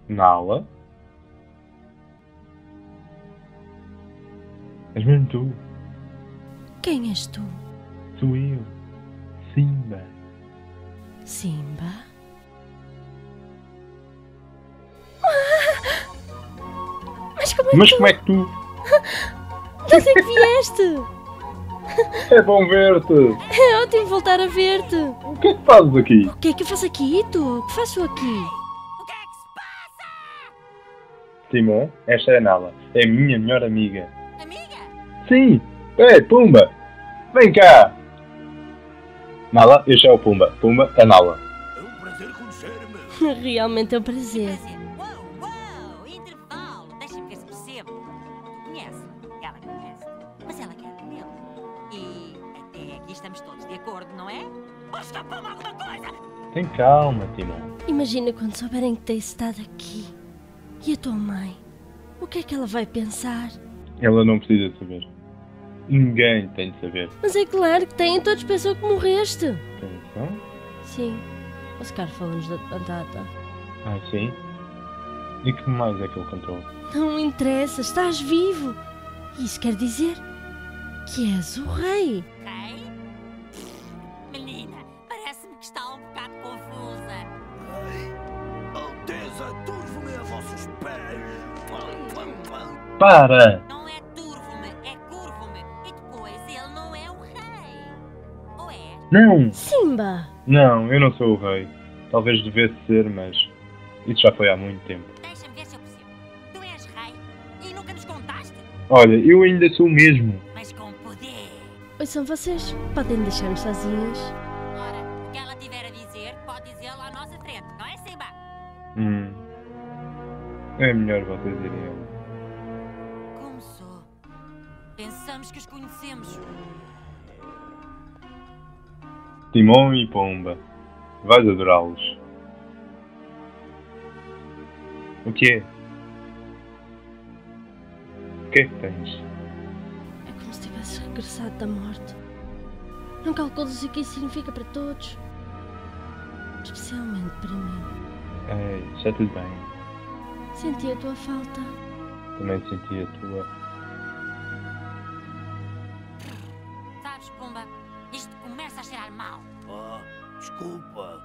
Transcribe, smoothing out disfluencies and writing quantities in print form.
Nala? És mesmo tu? Quem és tu? Sou eu. Simba. Simba? Mas Como é que tu? de onde é que vieste? É bom ver-te! É ótimo voltar a ver-te. O que é que fazes aqui? O que é que eu faço aqui? E tu? O que faço aqui? Timon, esta é a Nala. É a minha melhor amiga. Amiga? Sim! Ei, Pumba! Vem cá! Nala, este é o Pumba. Pumba, a Nala. É um prazer conhecer-me. Realmente é um prazer. Prazer. Uou, intervalo. Deixa-me ver se percebo. Tu conheces-me, ela conhece. Mas ela quer comê-lo. E até aqui estamos todos de acordo, não é? Ou escapou-me alguma coisa? Tem calma, Timon. Imagina quando souberem que tens estado aqui. E a tua mãe? O que é que ela vai pensar? Ela não precisa saber. Ninguém tem de saber. Mas é claro que têm, todos pensam que morreste. Atenção. Sim, o Scar falou-nos da batata. Ah, sim? E que mais é que ele contou? Não interessa, estás vivo. Isso quer dizer que és o rei. Ok? Menina, parece-me que está um bocado confusa. Rei, Alteza, turvo-me a vossos pés. Para! Não é turvo-me, é curvo-me. E depois ele não é o rei. Ou é? Não! Simba! Não, eu não sou o rei. Talvez devesse ser, mas isso já foi há muito tempo. Deixa-me ver se eu percebo. Tu és rei e nunca nos contaste? Olha, eu ainda sou o mesmo. Mas com poder. Ouçam vocês, podem deixar-me sozinhos. Ora, o que ela tiver a dizer, pode dizê-lo à nossa frente, não é, Simba? É melhor vocês irem ali. Como sou? Pensamos que os conhecemos. Timão e Pomba. Vais adorá-los. O que é? O que é que tens? É como se tivesses regressado da morte. Não calculas o que isso significa para todos. Especialmente para mim. Ei, está tudo bem. Senti a tua falta. Também senti a tua. Sabes, Pumba, isto começa a cheirar mal. Oh, desculpa.